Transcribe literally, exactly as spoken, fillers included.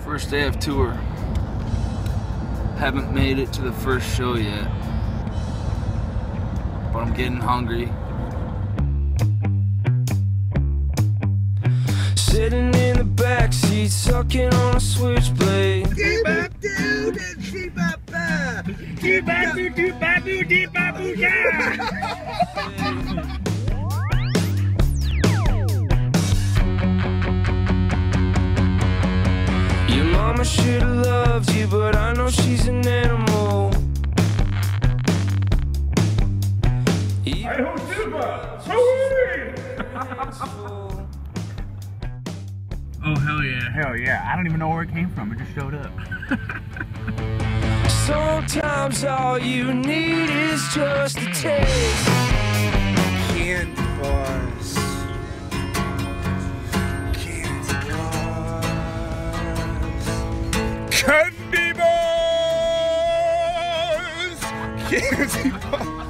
First day of tour. Haven't made it to the first show yet, but I'm getting hungry. Sitting in the backseat, sucking on a switchblade. Your mama should have loved you, but I know she's an animal. I hope Super! Oh, hell yeah. Hell yeah. I don't even know where it came from. It just showed up. Sometimes all you need is just a taste. Candy bars. Candy bars. Candy bars. Candy bars.